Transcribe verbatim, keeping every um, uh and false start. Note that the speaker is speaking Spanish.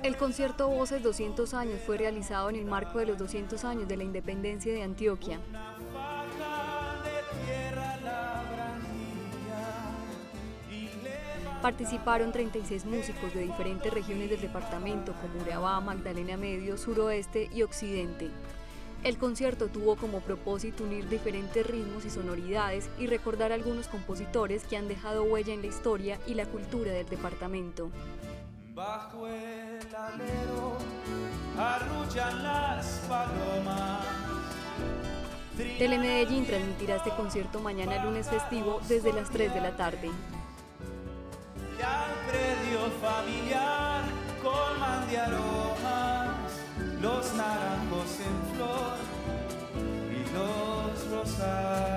El concierto Voces doscientos años fue realizado en el marco de los doscientos años de la independencia de Antioquia. Participaron treinta y seis músicos de diferentes regiones del departamento como Urabá, Magdalena Medio, Suroeste y Occidente. El concierto tuvo como propósito unir diferentes ritmos y sonoridades y recordar a algunos compositores que han dejado huella en la historia y la cultura del departamento. Bajo el alero arrullan las palomas. Telemedellín transmitirá este concierto mañana lunes festivo desde las tres de la tarde. Y al predio familiar colman de aromas los naranjos en flor y los rosales.